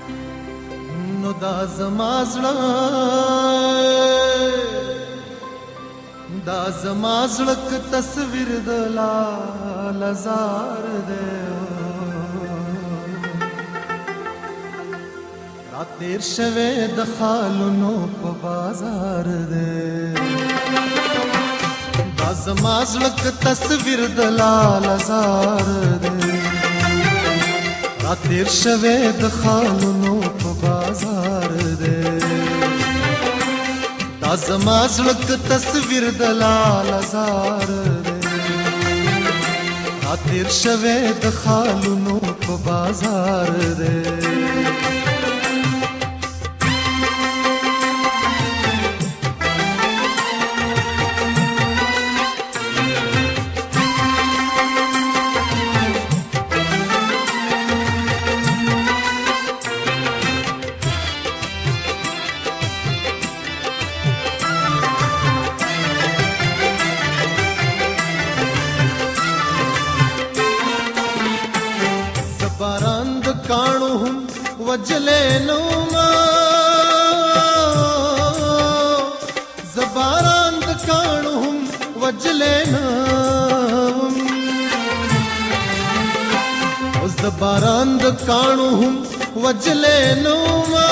نو دا زما زړه که تصویر د لالزار دی را تیر شوی د خالونو په بازار دی دا زما زړه که تصویر د لالزار دی را تیر شوی د خالونو په بازار دی دا زما زړه که تصویر د لالزار دی را تیر شوی د خالونو په بازار دی باران د کاڼو هم وجلې نوما زباران د کاڼو هم وجلې نوم او زباران د کاڼو هم وجلې نوما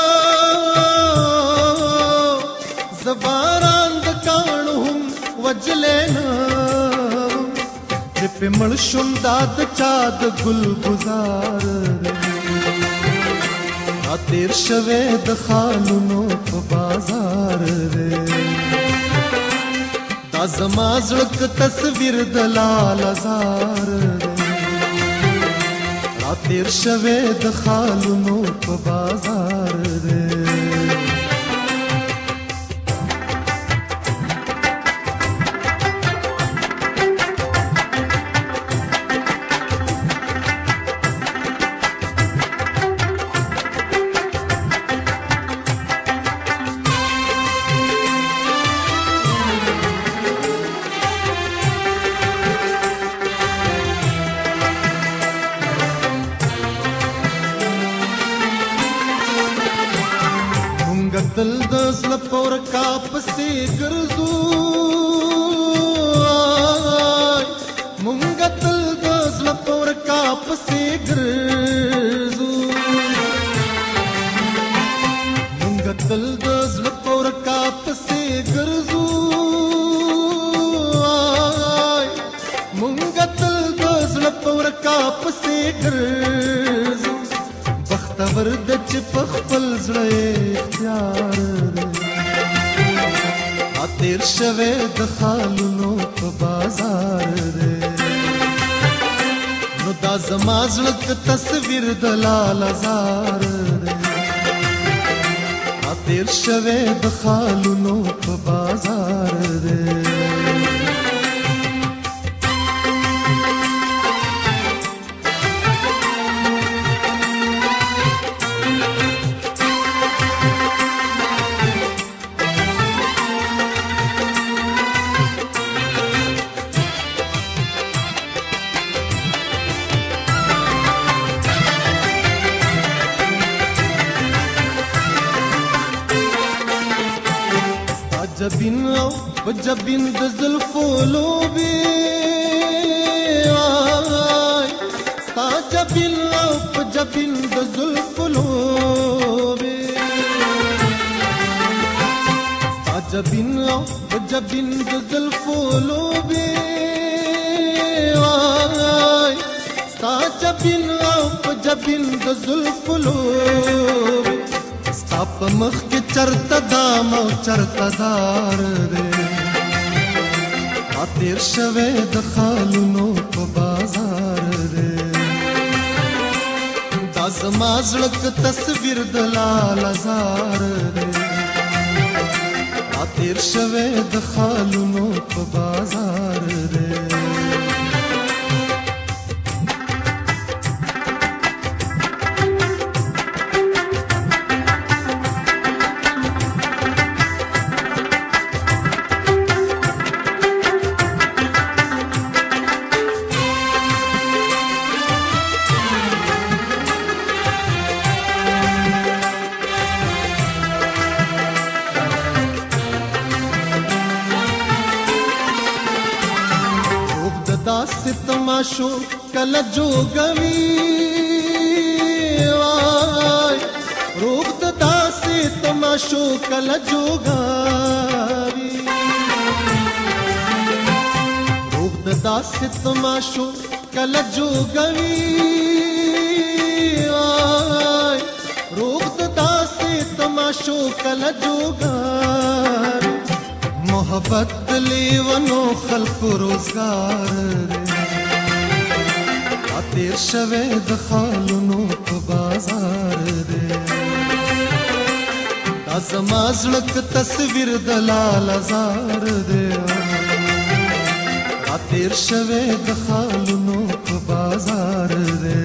زباران د کاڼو هم وجلې نوم په مړ شوم دا د چا د ګل گزار را تیر شوی د خالونو په بازار دی دا زما زړه که تصویر د لالزار دی را تیر شوی د خالونو په بازار دی دل د زړه پور کا پسې ګرځو مونږ دل د زړه پور کا پسې ګرځو مونږ دل د زړه پور کا پسې ګرځو مونږ دل د زړه پور کا پسې ګرځو بختور د چې په خپل زړه اختیار دی را تیر شوی د خالونو په بازار دی نو دا زما زړه که تصویر د لالزار دی را تیر شوی د خالونو په بازار دی جبین او جبین د زلفو لوبي ستا جبین او جبین د زلفو لوبي ستا جبین او جبین د زلفو لوبي ستا جبین او جبین د زلفو لوبي ستا په مخ کې چرته دام او چرته دار دی را تیر شوی د خالونو په بازار دی دا زما زړه که تصویر د لالزار دی را تیر شوی د خالونو په بازار دی تماشو کله جوګوي وای روح د داسې تماشو کله جوګوي روح د داسې تماشو کله جوګوي وای روح د داسې تماشو کله جوګوي محبت لیونو خلق روزگار دے تیر شوے د خالونو په بازار دے دا زما زړه تصویر د لال زار دے تیر شوے د خالونو په بازار دے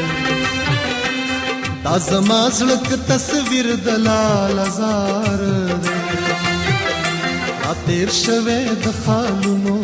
دا زما زړه تصویر د لال زار دے تیر شوے د خالونو